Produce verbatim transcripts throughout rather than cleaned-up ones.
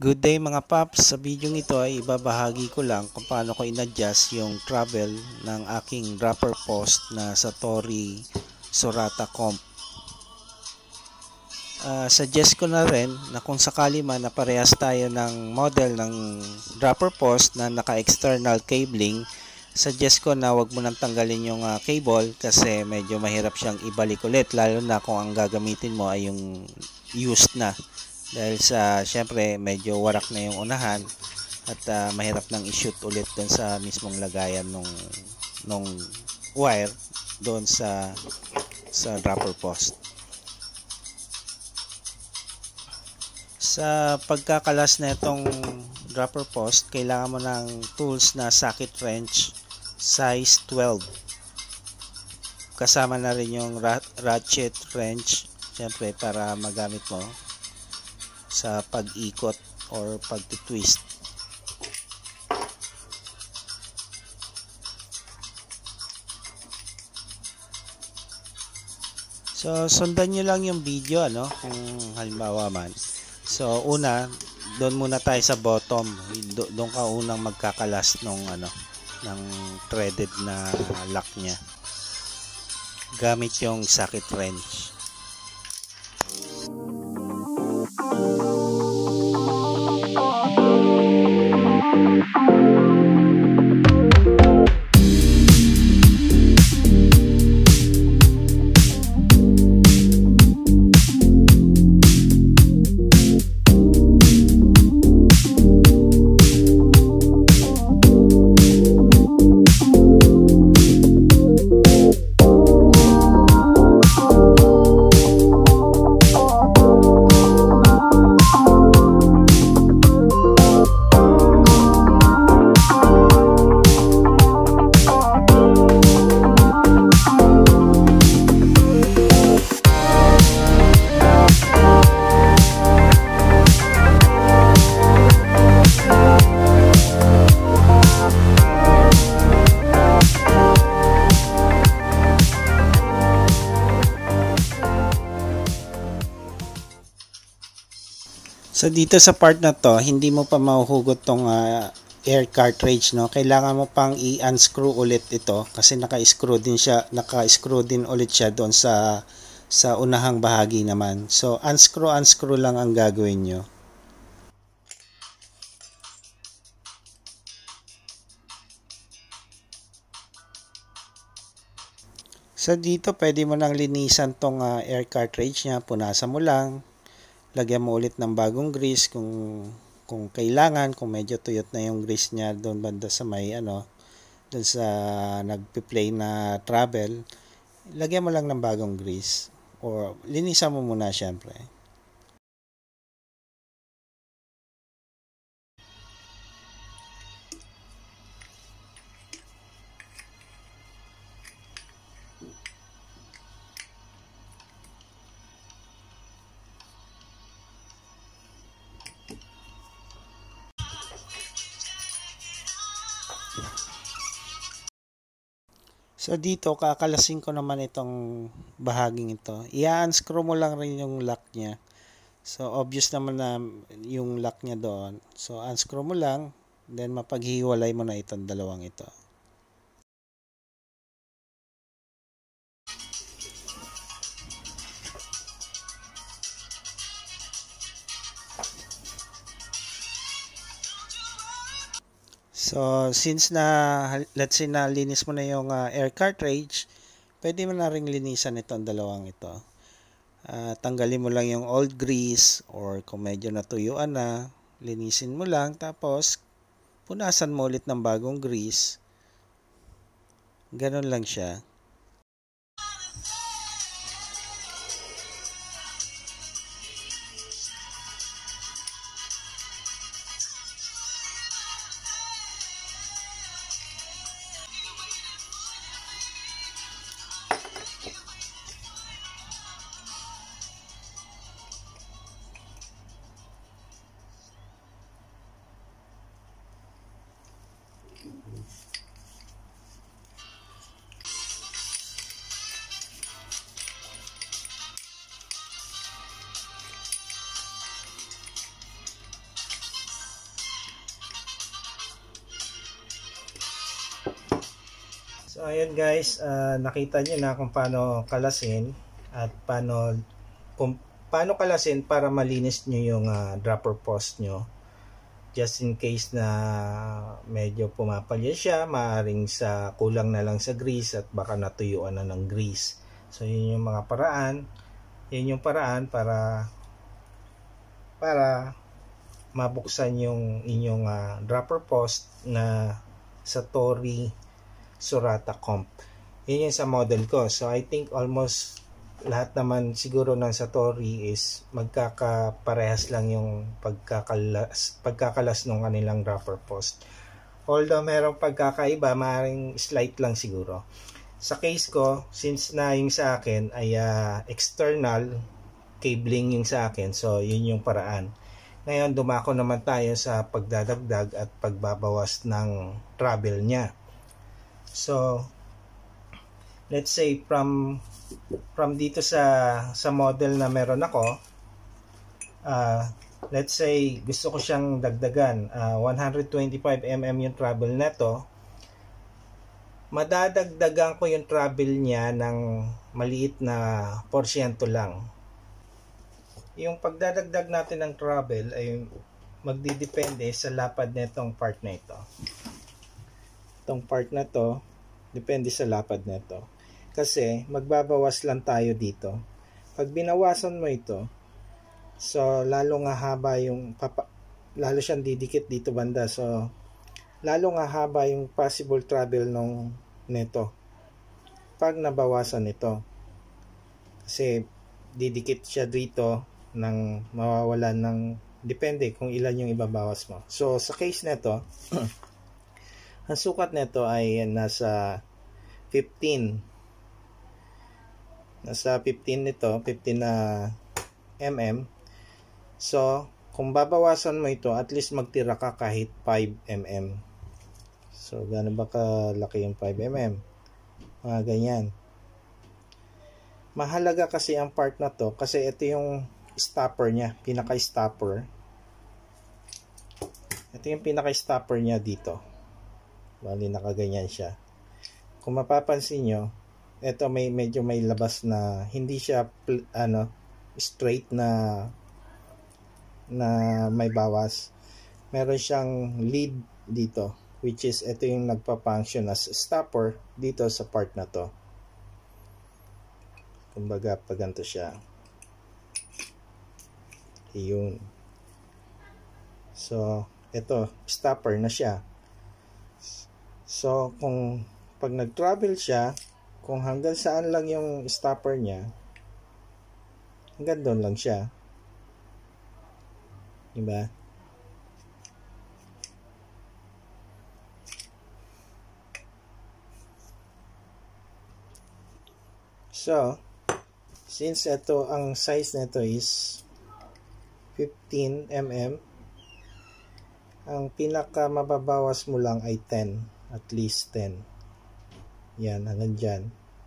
Good day mga paps, sa video ito ay ibabahagi ko lang kung paano ko in-adjust yung travel ng aking dropper post na Satori Sorata Comp. Uh, suggest ko na rin na kung sakali man na parehas tayo ng model ng dropper post na naka-external cabling, suggest ko na wag mo nang tanggalin yung uh, cable kasi medyo mahirap siyang ibalik ulit, lalo na kung ang gagamitin mo ay yung used na. Dahil sa syempre medyo warak na yung unahan at uh, mahirap nang i-shoot ulit doon sa mismong lagayan nung nung wire doon sa sa dropper post. Sa pagkakalas na itong dropper post, kailangan mo ng tools na socket wrench size twelve. Kasama na rin yung ratchet wrench syempre para magamit mo sa pag-ikot or pag-twist. So sundan nyo lang yung video ano kung halimbawa man. So una, doon muna tayo sa bottom. Do doon ka unang magkakalas nung ano ng threaded na lock niya. Gamit yung socket wrench. So dito sa part na to, hindi mo pa mahuhugot tong uh, air cartridge, no? Kailangan mo pang i-unscrew ulit ito kasi naka-screw din siya, naka-screw din ulit siya doon sa sa unahang bahagi naman. So unscrew unscrew lang ang gagawin nyo. So dito pwede mo nang linisan tong uh, air cartridge niya, punasan mo lang. Lagyan mo ulit ng bagong grease kung kung kailangan, kung medyo tuyot na yung grease niya doon banda sa may ano, doon sa nagpi-play na travel, lagyan mo lang ng bagong grease or linisan mo muna syempre. So dito kakalasin ko naman itong bahaging ito. I-unscrew mo lang rin yung lock niya. So obvious naman na yung lock niya doon. So unscrew mo lang, then mapaghiwalay mo na itong dalawang ito. So, since na, let's say na linis mo na yung uh, air cartridge, pwede mo na ring linisan itong dalawang ito. Uh, tanggalin mo lang yung old grease or kung medyo natuyuan na, linisin mo lang. Tapos, punasan mo ulit ng bagong grease. Ganon lang siya. So ayan guys, uh, nakita nyo na kung paano kalasin at paano kung paano kalasin para malinis nyo yung uh, dropper post nyo. Just in case na medyo pumapalya siya, maaaring sa kulang na lang sa grease at baka natuyuan na ng grease. So yun yung mga paraan, yun yung paraan para para mabuksan yung inyong uh, dropper post na Satori Surata Comp. Yun yung sa model ko. So I think almost lahat naman siguro ng Satori is magkakaparehas lang yung pagkakalas, pagkakalas ng kanilang dropper post. Although merong pagkakaiba, maaaring slight lang siguro. Sa case ko, since na yung sa akin ay uh, external cabling yung sa akin, so yun yung paraan. Ngayon dumako naman tayo sa pagdadagdag at pagbabawas ng travel niya. So let's say from from dito sa sa model na meron ako, uh, let's say gusto ko siyang dagdagan, uh, one hundred twenty-five millimeters yung travel neto, madadagdagan ko yung travel niya ng maliit na porsyento lang. Yung pagdadagdag natin ng travel ay magdidepende sa lapad nitong part na ito. Itong part na to, depende sa lapad na to. Kasi magbabawas lang tayo dito. Pag binawasan mo ito, so lalo nga haba yung, papa, lalo siyang didikit dito banda. So lalo nga haba yung possible travel nung nito. Pag nabawasan ito. Kasi didikit siya dito nang mawawalan ng, depende kung ilan yung ibabawas mo. So sa case nito, ang sukat nito ay nasa fifteen. Nasa fifteen nito, fifteen na mm. So, kung babawasan mo ito, at least magtira ka kahit five millimeters. So, gano'n ba kalaki yung five millimeters? Mga ganyan. Mahalaga kasi ang part na to kasi ito yung stopper niya, pinaka-stopper. Ito yung pinaka-stopper niya dito. Bali nakaganyan siya. Kung mapapansin nyo, ito may medyo may labas na hindi siya ano straight na na may bawas. Meron siyang lead dito, which is ito yung nagpa-function as stopper dito sa part na to. Kumbaga pag ganito siya. Yun. So, ito stopper na siya. So, kung pag nag-travel siya, kung hanggang saan lang yung stopper niya, hanggang doon lang siya. Diba? So, since ito, ang size nito is fifteen millimeters, ang pinaka mababawas mo lang ay ten. At least ten. Yan, hanggang dyan.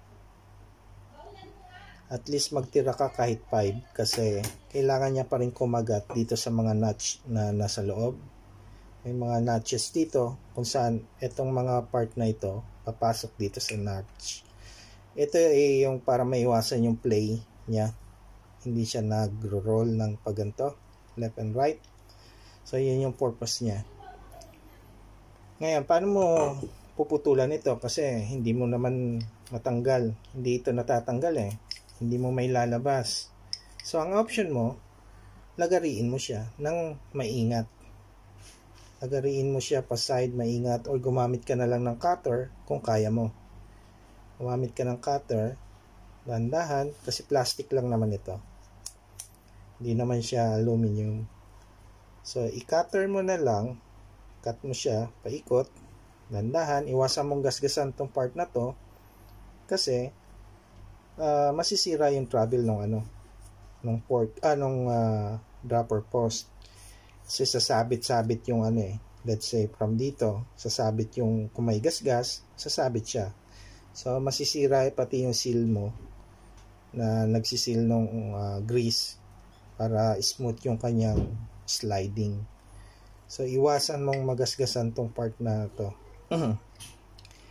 At least magtira ka kahit five kasi kailangan niya pa rin kumagat dito sa mga notch na nasa loob. May mga notches dito kung saan itong mga part na ito papasok dito sa notch. Ito ay yung para maiwasan yung play niya. Hindi siya nag-roll ng paganto, left and right. So, yun yung purpose niya. Ngayon, paano mo puputulan ito? Kasi hindi mo naman matanggal. Hindi ito natatanggal eh. Hindi mo may lalabas. So, ang option mo, lagariin mo siya ng maingat. Lagariin mo siya pa side, maingat, or gumamit ka na lang ng cutter kung kaya mo. Gumamit ka ng cutter, dahan-dahan, kasi plastic lang naman ito. Hindi naman siya aluminum. So, i-cutter mo na lang, cut mo siya, paikot, dandahan, iwasan mong gasgasan tong part na to kasi uh, masisira yung travel ng ano, ng port, anong uh, dropper post. Kasi sasabit-sabit yung ano eh, let's say from dito, sasabit yung, kung may gasgas, sasabit siya. So, masisira pati yung seal mo na nagsisil ng uh, grease para smooth yung kanyang sliding. So, iwasan mong magasgasan tong part na to.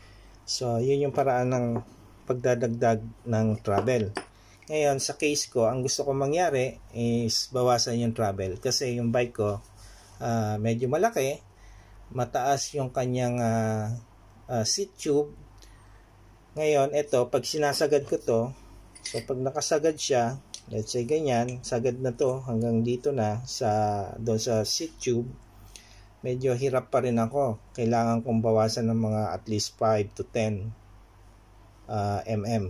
So, yun yung paraan ng pagdadagdag ng travel. Ngayon, sa case ko, ang gusto ko mangyari is bawasan yung travel. Kasi yung bike ko, uh, medyo malaki, mataas yung kanyang uh, uh, seat tube. Ngayon, ito, pag sinasagad ko to, so pag nakasagad siya, let's say ganyan, sagad na to hanggang dito na sa doon sa seat tube, medyo hirap pa rin ako. Kailangan kong bawasan ng mga at least five to ten uh, mm.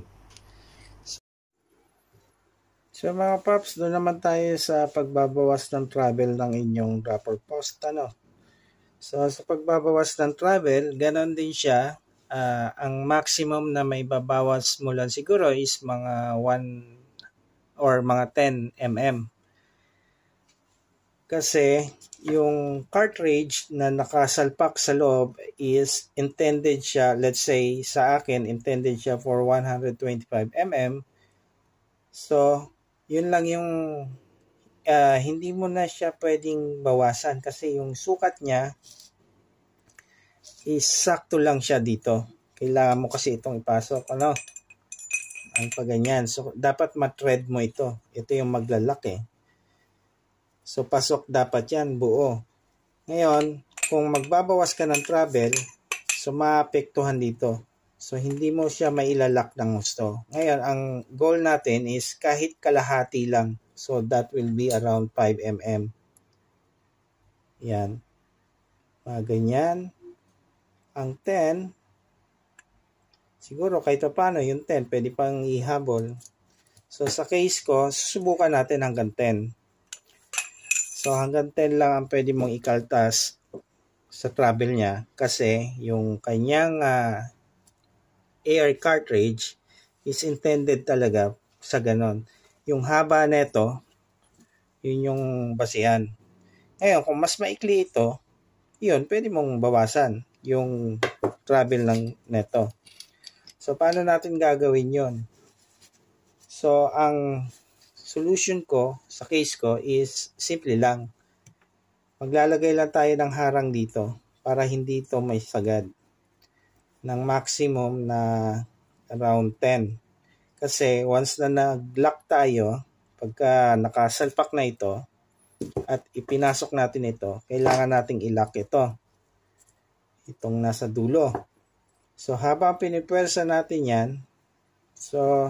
So mga paps, doon naman tayo sa pagbabawas ng travel ng inyong dropper post. Ano? So sa pagbabawas ng travel, ganon din siya. Uh, ang maximum na may babawas mo lang siguro is mga one or mga ten millimeters. Kasi yung cartridge na nakasalpak sa loob is intended siya, let's say sa akin, intended siya for one hundred twenty-five millimeters. So, yun lang yung uh, hindi mo na siya pwedeng bawasan kasi yung sukat niya is sakto lang siya dito. Kailangan mo kasi itong ipasok, ano? Ang paganyan. So, dapat matread mo ito. Ito yung maglalak eh. So, pasok dapat yan, buo. Ngayon, kung magbabawas ka ng travel, so maapektuhan dito. So, hindi mo siya mailalak ng gusto. Ngayon, ang goal natin is kahit kalahati lang. So, that will be around five millimeters. Yan. Mga ganyan. Ang ten, siguro kahit pa paano, yung ten, pwede pang ihabol. So, sa case ko, susubukan natin hanggang ten. So, hanggang ten lang ang pwede mong ikaltas sa travel niya kasi yung kanyang uh, air cartridge is intended talaga sa ganon. Yung haba neto, yun yung basihan. Ngayon, kung mas maikli ito, yun, pwede mong bawasan yung travel ng neto. So, paano natin gagawin yun? So, ang solution ko sa case ko is simple lang. Maglalagay lang tayo ng harang dito para hindi ito may sagad ng maximum na around ten. Kasi once na nag-lock tayo, pagka nakasalpak na ito at ipinasok natin ito, kailangan nating i-lock ito. Itong nasa dulo. So habang pinipwersa natin yan, so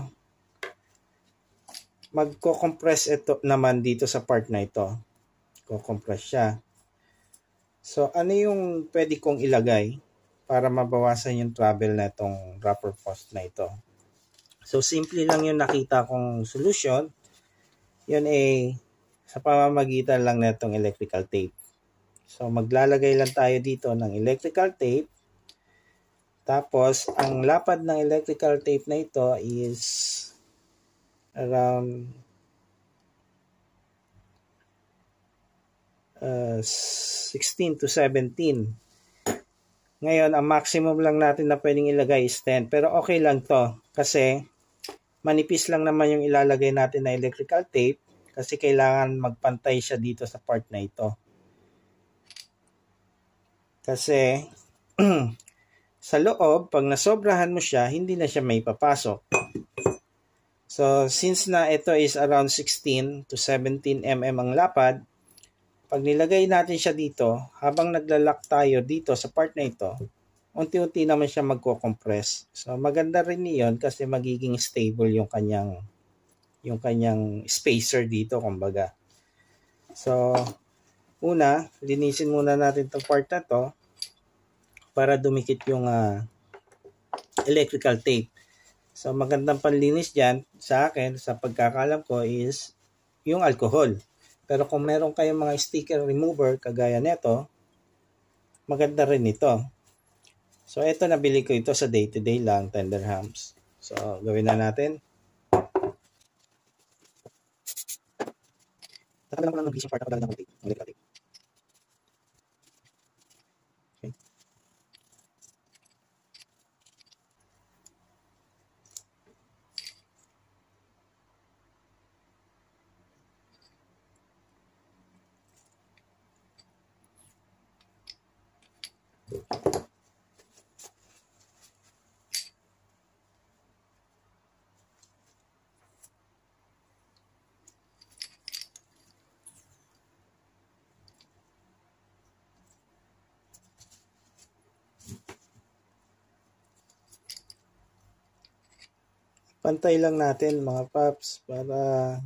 magko-compress ito naman dito sa part na ito. Ko-compress siya. So, ano yung pwede kong ilagay para mabawasan yung travel na itong dropper post na ito? So, simple lang yung nakita kong solution. Yun ay sa pamamagitan lang na itong electrical tape. So, maglalagay lang tayo dito ng electrical tape. Tapos, ang lapad ng electrical tape na ito is around uh, sixteen to seventeen. Ngayon, ang maximum lang natin na pwedeng ilagay is ten. Pero okay lang to kasi manipis lang naman yung ilalagay natin na electrical tape kasi kailangan magpantay siya dito sa part na ito. Kasi sa loob, pag nasobrahan mo siya, hindi na siya may papasok. So, since na ito is around sixteen to seventeen millimeters ang lapad, pag nilagay natin siya dito, habang naglalak tayo dito sa part na ito, unti-unti naman siya magko-compress. So, maganda rin niyon kasi magiging stable yung kanyang, yung kanyang spacer dito, kumbaga. So, una, linisin muna natin itong part na to para dumikit yung uh, electrical tape. So, magandang panlinis dyan sa akin, sa pagkakalam ko, is yung alcohol. Pero kung meron kayong mga sticker remover, kagaya nito, maganda rin ito. So, ito nabili ko ito sa day-to-day lang, tender hams. So, gawin na natin. Tatapin lang ko lang ng greasing part ako dahil ng tape. Electrical tape. Okay. pantay lang natin mga paps para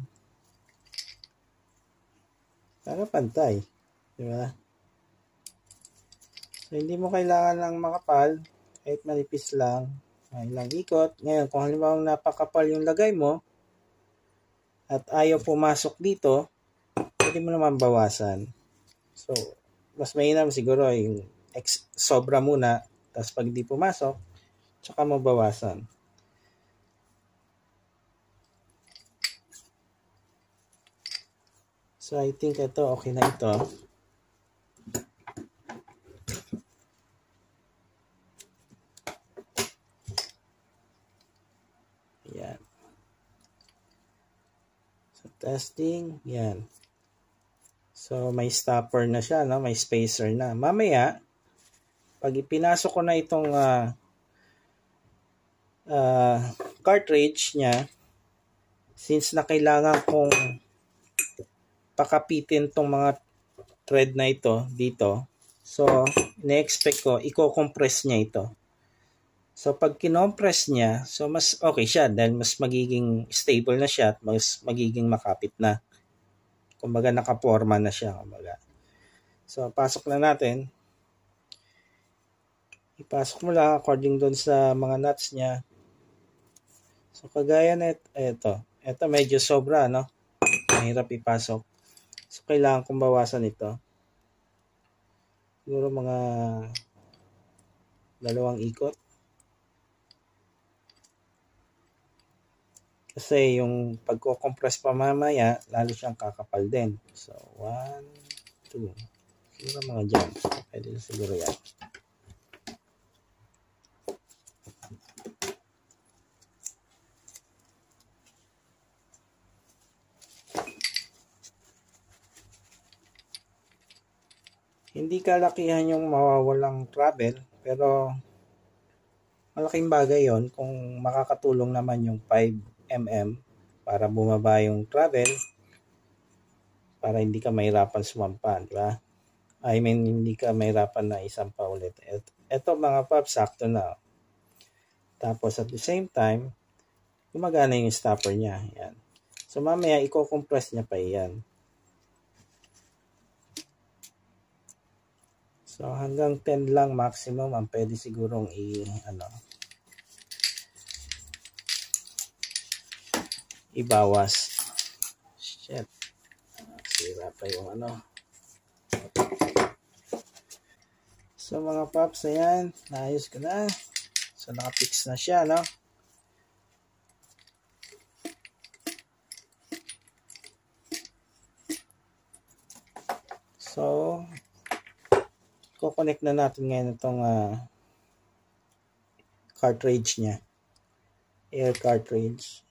para pantay, di ba? So hindi mo kailangan ng makapal, kahit manipis lang, ilang ikot. Ngayon kung halimbawa napakapal yung lagay mo at ayaw pumasok dito, pwede mo naman bawasan. So mas mainam siguro yung ex sobra muna, tapos pag di pumasok, tsaka mabawasan. So I think ito okay na ito. Yan. So testing, yan. So may stopper na siya, no? May spacer na. Mamaya pag ipinasok ko na itong uh, uh, cartridge niya, since na kailangan kong pakapitin tong mga thread na ito dito, so ina-expect ko i-compress niya ito. So pag kinompress niya, so mas okay siya dahil mas magiging stable na siya at mas magiging makapit na. Kumbaga nakaporma na siya, kumbaga. So pasok na natin. Ipasok mo lang according doon sa mga nuts niya. So kagaya na ito. Ito medyo sobra, no? Mahirap ipasok. So kailangan kong bawasan ito. Siguro mga dalawang ikot. Kasi yung pagko-compress pa mamaya, lalo siyang kakapal din. So, one, two. Siguro mga dyan. Pwede na siguro yan. Hindi kalakihan yung mawawalang travel, pero malaking bagay yon kung makakatulong naman yung five millimeters para bumaba yung travel, para hindi ka mahirapan sumampa, di ba? I mean, hindi ka mahirapan na isampa ulit. Ito mga paps, sakto na. Tapos at the same time, gumagana yung stopper niya. Yan. So mamaya, i-compress niya pa yan. So hanggang ten lang maximum ang pwede sigurong i ano ibawas. Shit. Sira pa yung ano. So mga paps, ayan, naayos ko na. So nakapix na siya, no? So ko-connect na natin ngayon itong uh, cartridge niya. Air cartridge.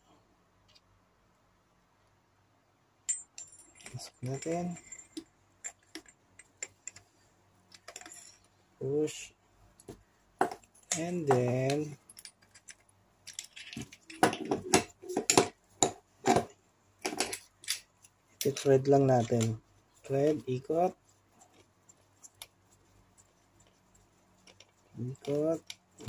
Pasok natin. Push. And then i-thread lang natin. Thread, ikot. Ikot.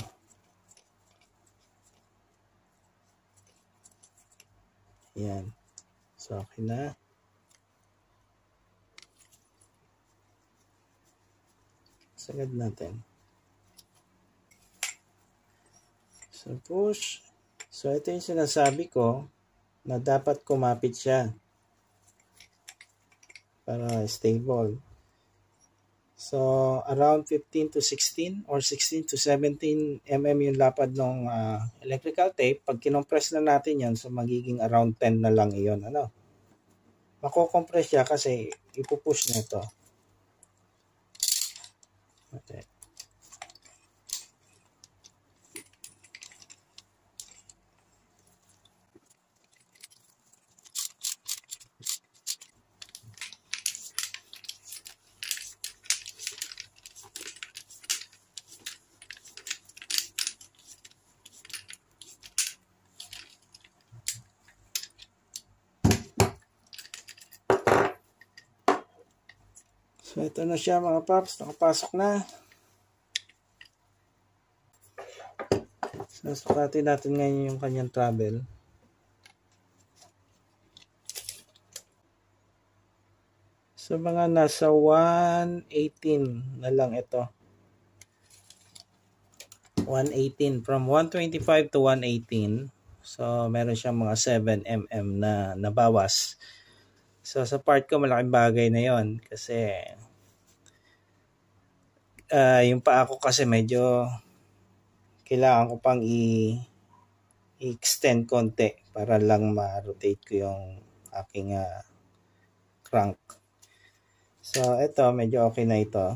Yan. So, okay na. Sagad natin. So, push. So, ito yung sinasabi ko na dapat kumapit siya para stable. So, around fifteen to sixteen or sixteen to seventeen millimeters yung lapad ng uh, electrical tape. Pag kinompress na natin yan, so magiging around ten na lang iyon. Ano? Mako-compress siya kasi ipupush na ito. Okay. So, ito na siya mga paps. Nakapasok na. So, Sukatin natin ngayon yung kanyang travel. So mga nasa one eighteen na lang ito. one eighteen, from one twenty-five to one eighteen. So meron siyang mga seven millimeters na nabawas. So sa part ko malaking bagay na yon kasi uh, yung paa ko kasi medyo kailangan ko pang i- i-extend konti para lang ma-rotate ko yung aking uh, crank. So ito medyo okay na ito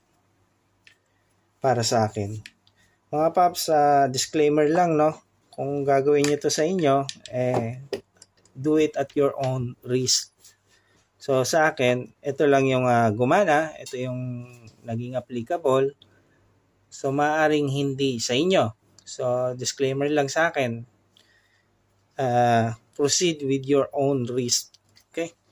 para sa akin. Mga paps, uh, disclaimer lang, no? Kung gagawin nyo to sa inyo, eh, do it at your own risk. So sa akin, ito lang yung uh, gumana, ito yung naging applicable. So maaring hindi sa inyo. So disclaimer lang sa akin. Uh, proceed with your own risk. Okay?